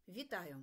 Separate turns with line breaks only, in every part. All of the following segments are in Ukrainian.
Вітаю!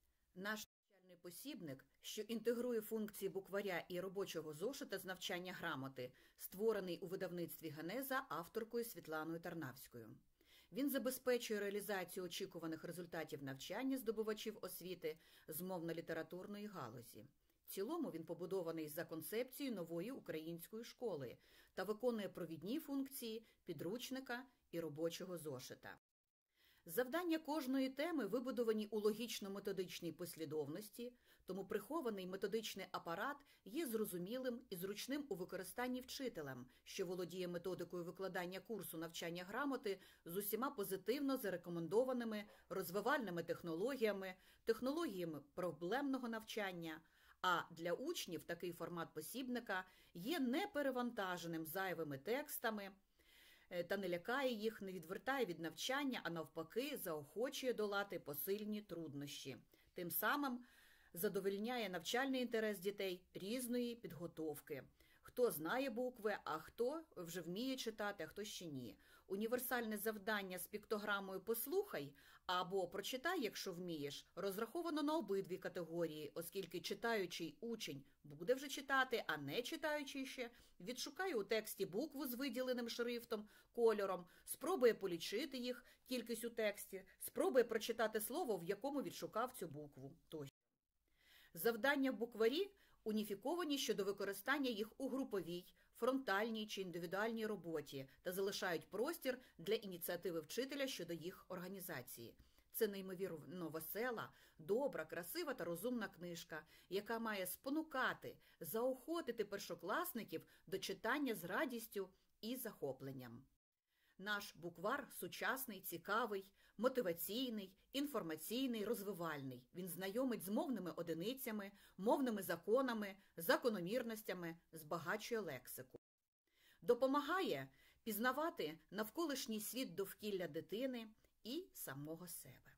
Наш навчальний посібник, що інтегрує функції букваря і робочого зошита з навчання грамоти, створений у видавництві «Генеза» авторкою Світланою Тарнавською. Він забезпечує реалізацію очікуваних результатів навчання здобувачів освіти з мовно-літературної галузі. В цілому він побудований за концепцією нової української школи та виконує провідні функції підручника і робочого зошита. Завдання кожної теми вибудовані у логічно-методичній послідовності, тому прихований методичний апарат є зрозумілим і зручним у використанні вчителем, що володіє методикою викладання курсу навчання грамоти з усіма позитивно зарекомендованими розвивальними технологіями, технологіями проблемного навчання, а для учнів такий формат посібника є неперевантаженим зайвими текстами, та не лякає їх, не відвертає від навчання, а навпаки заохочує долати посильні труднощі. Тим самим задовольняє навчальний інтерес дітей різної підготовки. Хто знає букви, а хто вже вміє читати, а хто ще ні. Універсальне завдання з піктограмою «Послухай» або «Прочитай, якщо вмієш» розраховано на обидві категорії, оскільки читаючий учень буде вже читати, а не читаючий ще відшукає у тексті букву з виділеним шрифтом, кольором, спробує полічити їх, кількість у тексті, спробує прочитати слово, в якому відшукав цю букву тощо. Завдання в букварі уніфіковані щодо використання їх у груповій, фронтальній чи індивідуальній роботі та залишають простір для ініціативи вчителя щодо їх організації. Це неймовірно весела, добра, красива та розумна книжка, яка має спонукати, заохотити першокласників до читання з радістю і захопленням. Наш буквар сучасний, цікавий, мотиваційний, інформаційний, розвивальний. Він знайомить з мовними одиницями, мовними законами, закономірностями, збагачує лексику. Допомагає пізнавати навколишній світ довкілля дитини і самого себе.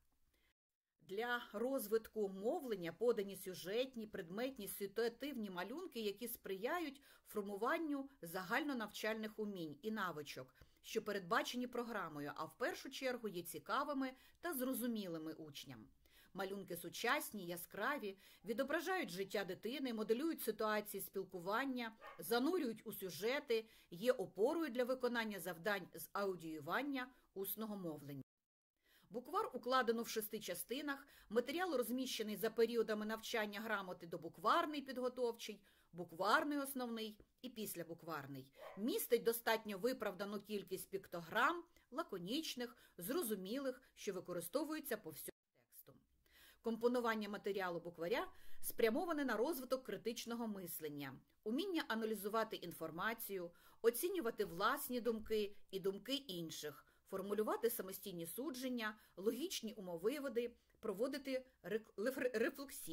Для розвитку мовлення подані сюжетні, предметні, ситуативні малюнки, які сприяють формуванню загальнонавчальних умінь і навичок, що передбачені програмою, а в першу чергу є цікавими та зрозумілими учням. Малюнки сучасні, яскраві, відображають життя дитини, моделюють ситуації спілкування, занурюють у сюжети, є опорою для виконання завдань з аудіювання усного мовлення. Буквар укладено в 6 частинах, матеріал розміщений за періодами навчання грамоти добукварний підготовчий, букварний основний і післябукварний. Містить достатньо виправдану кількість піктограм, лаконічних, зрозумілих, що використовуються по всьому тексту. Компонування матеріалу букваря спрямоване на розвиток критичного мислення, уміння аналізувати інформацію, оцінювати власні думки і думки інших, формулювати самостійні судження, логічні умовиводи, проводити рефлексію.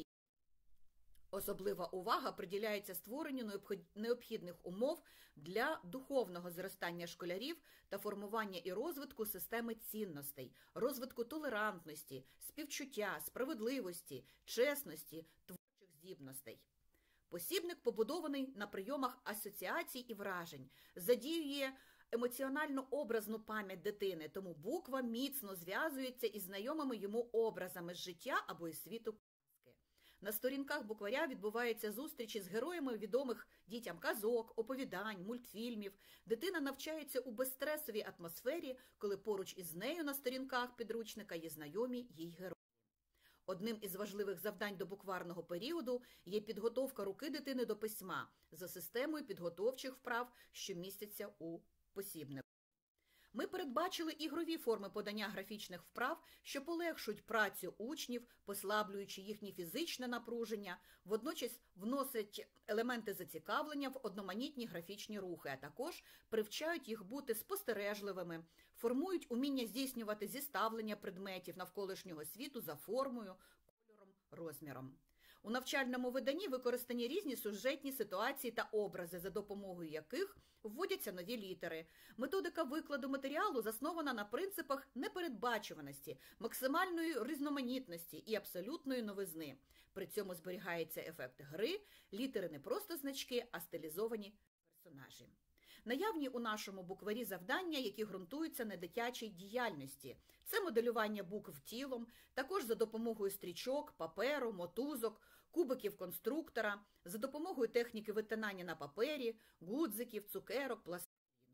Особлива увага приділяється створенню необхідних умов для духовного зростання школярів та формування і розвитку системи цінностей, розвитку толерантності, співчуття, справедливості, чесності, творчих здібностей. Посібник побудований на прийомах асоціацій і вражень, задіює емоціонально-образну пам'ять дитини, тому буква міцно зв'язується із знайомими йому образами з життя або із світу казки. На сторінках букваря відбуваються зустрічі з героями відомих дітям казок, оповідань, мультфільмів. Дитина навчається у безстресовій атмосфері, коли поруч із нею на сторінках підручника є знайомі їй герої. Одним із важливих завдань до букварного періоду є підготовка руки дитини до письма за системою підготовчих вправ, що містяться у посібнику. Ми передбачили ігрові форми подання графічних вправ, що полегшують працю учнів, послаблюючи їхнє фізичне напруження, водночас вносять елементи зацікавлення в одноманітні графічні рухи, а також привчають їх бути спостережливими, формують уміння здійснювати зіставлення предметів навколишнього світу за формою, кольором, розміром. У навчальному виданні використані різні сюжетні ситуації та образи, за допомогою яких вводяться нові літери. Методика викладу матеріалу заснована на принципах непередбачуваності, максимальної різноманітності і абсолютної новизни. При цьому зберігається ефект гри, літери не просто значки, а стилізовані персонажі. Наявні у нашому букварі завдання, які ґрунтуються на дитячій діяльності. Це моделювання букв тілом, також за допомогою стрічок, паперу, мотузок, кубиків конструктора, за допомогою техніки витинання на папері, гудзиків, цукерок, пластиліну.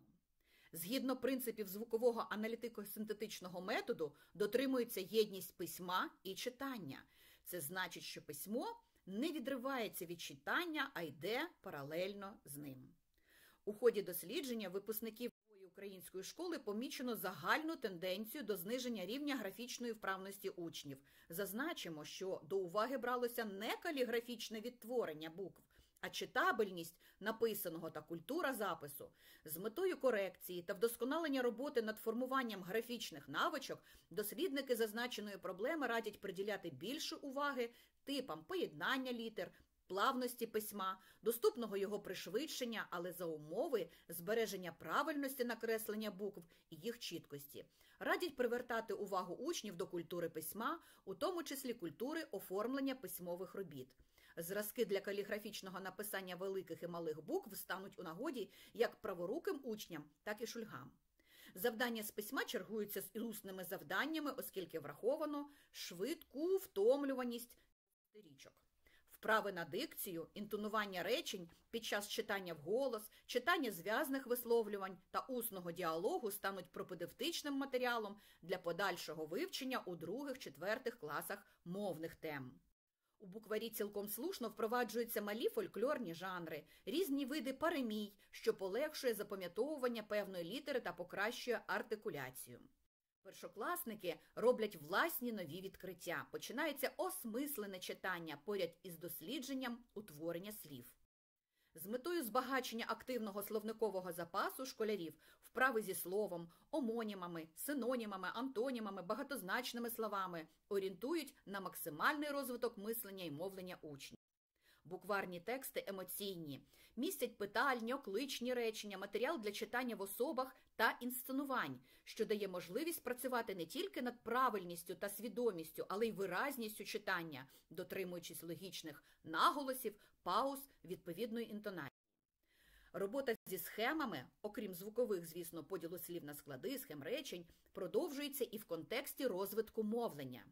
Згідно принципів звукового аналітико-синтетичного методу дотримується єдність письма і читання. Це значить, що письмо не відривається від читання, а йде паралельно з ним. У ході дослідження випускників української школи помічено загальну тенденцію до зниження рівня графічної вправності учнів. Зазначимо, що до уваги бралося не каліграфічне відтворення букв, а читабельність написаного та культура запису. З метою корекції та вдосконалення роботи над формуванням графічних навичок дослідники зазначеної проблеми радять приділяти більше уваги типам поєднання літер, плавності письма, доступного його пришвидшення, але за умови збереження правильності накреслення букв і їх чіткості. Радять привертати увагу учнів до культури письма, у тому числі культури оформлення письмових робіт. Зразки для каліграфічного написання великих і малих букв стануть у нагоді як праворуким учням, так і шульгам. Завдання з письма чергуються з усними завданнями, оскільки враховано швидку втомлюваність річок. Вправи на дикцію, інтонування речень під час читання вголос, читання зв'язних висловлювань та усного діалогу стануть пропедевтичним матеріалом для подальшого вивчення у 2-4 класах мовних тем. У букварі цілком слушно впроваджуються малі фольклорні жанри, різні види паремій, що полегшує запам'ятовування певної літери та покращує артикуляцію. Першокласники роблять власні нові відкриття. Починається осмислене читання поряд із дослідженням утворення слів. З метою збагачення активного словникового запасу школярів вправи зі словом, омонімами, синонімами, антонімами, багатозначними словами орієнтують на максимальний розвиток мислення і мовлення учнів. Букварні тексти емоційні, містять питальні, окличні речення, матеріал для читання в особах та інсценувань, що дає можливість працювати не тільки над правильністю та свідомістю, але й виразністю читання, дотримуючись логічних наголосів, пауз, відповідної інтонації. Робота зі схемами, окрім звукових, звісно, поділу слів на склади, схем речень, продовжується і в контексті розвитку мовлення.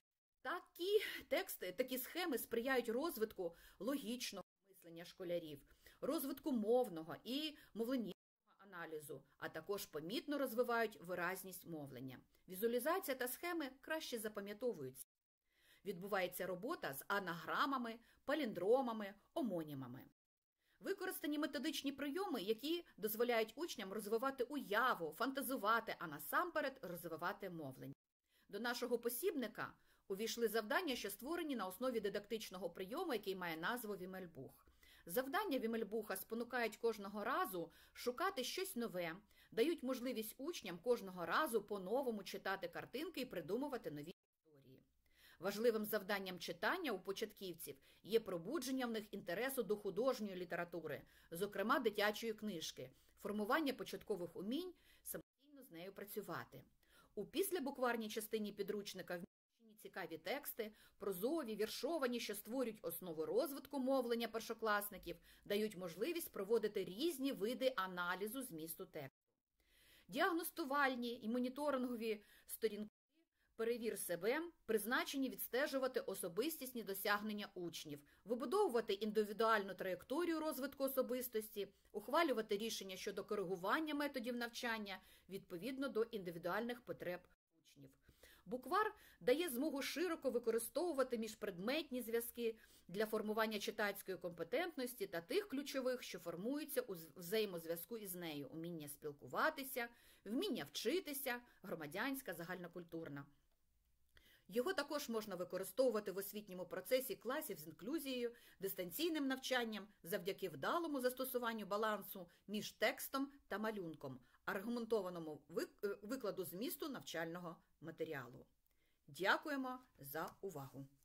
Такі схеми сприяють розвитку логічного мислення школярів, розвитку мовного і мовленнєвого аналізу, а також помітно розвивають виразність мовлення. Візуалізація та схеми краще запам'ятовуються. Відбувається робота з анаграмами, паліндромами, омонімами. Використані методичні прийоми, які дозволяють учням розвивати уяву, фантазувати, а насамперед розвивати мовлення. До нашого посібника увійшли завдання, що створені на основі дидактичного прийому, який має назву Вімельбух. Завдання Вімельбуха спонукають кожного разу шукати щось нове, дають можливість учням кожного разу по-новому читати картинки і придумувати нові історії. Важливим завданням читання у початківців є пробудження в них інтересу до художньої літератури, зокрема дитячої книжки, формування початкових умінь, самостійно з нею працювати. У післябукварній частині підручника вміщені цікаві тексти, прозові, віршовані, що створюють основу розвитку мовлення першокласників, дають можливість проводити різні види аналізу змісту тексту. Діагностувальні і моніторингові сторінки «Перевір себе» призначені відстежувати особистісні досягнення учнів, вибудовувати індивідуальну траєкторію розвитку особистості, ухвалювати рішення щодо коригування методів навчання відповідно до індивідуальних потреб учнів. Буквар дає змогу широко використовувати міжпредметні зв'язки для формування читацької компетентності та тих ключових, що формуються у взаємозв'язку із нею: уміння спілкуватися, вміння вчитися, громадянська, загальнокультурна. Його також можна використовувати в освітньому процесі класів з інклюзією, дистанційним навчанням завдяки вдалому застосуванню балансу між текстом та малюнком, аргументованому викладу змісту навчального матеріалу. Дякуємо за увагу!